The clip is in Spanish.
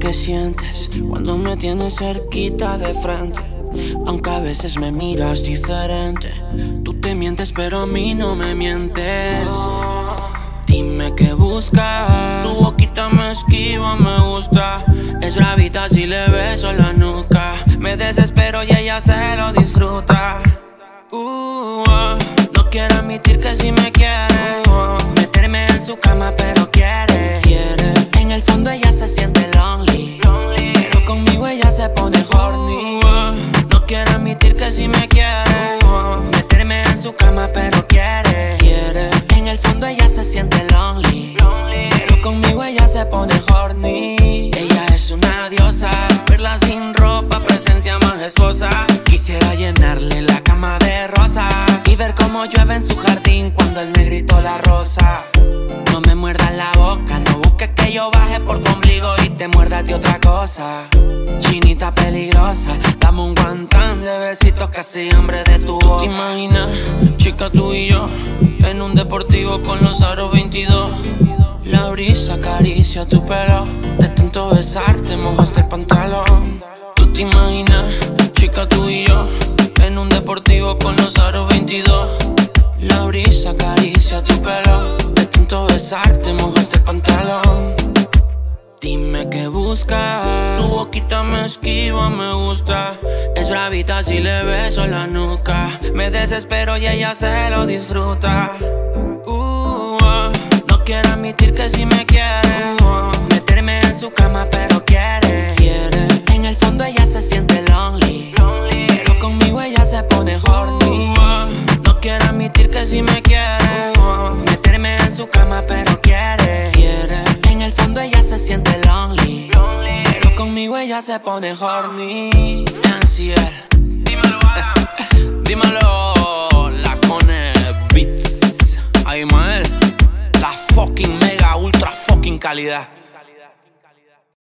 que sientes cuando me tienes cerquita de frente. Aunque a veces me miras diferente. Tú te mientes pero a mí no me mientes. Dime qué buscas. Tu boquita me esquiva, me gusta. Es bravita si le beso la nuca. Me desespero y ella se lo disfruta. No quiero admitir que si me quiere. Meterme en su cama pero quiere. En el fondo ella se siente lonely, pero conmigo ella se pone horny. No quiero admitir que si me quiere. Meterme en su cama pero quiere. En el fondo ella se siente lonely, pero conmigo ella se pone horny. Ella es una diosa, verla sin ropa, presencia majestuosa. Quisiera llenarle la cama de rosas y ver cómo llueve en su jardín cuando el negrito la rosa. No me muerdas la boca, no busques que yo baje por tu ombligo y te muerda de otra cosa. Chinita peligrosa, dame un guantán de besitos que hacen hambre de tu boca. ¿Te imaginas, chica, tú y yo en un deportivo con los aros 22? La brisa acaricia tu pelo, de tanto besarte mojaste el pantalón. ¿Tú te imaginas, chica, tú y yo en un deportivo con los aros 22? La brisa acaricia tu pelo, de tanto besarte mojaste el pantalón. Dime qué buscas. Tu boquita me esquiva, me gusta. Es bravita si le beso la nuca. Me desespero y ella se lo disfruta. No quiero admitir que si me quiere. Meterme en su cama pero quiere. En el fondo ella se siente lonely, pero conmigo ella se pone horny. No quiero admitir que si me quiere. Meterme en su cama pero quiere. En el fondo ella se siente lonely, pero conmigo ella se pone horny. Danciel. Dímelo, la Cone Beats. Ay, Mael, la fucking mega ultra fucking calidad.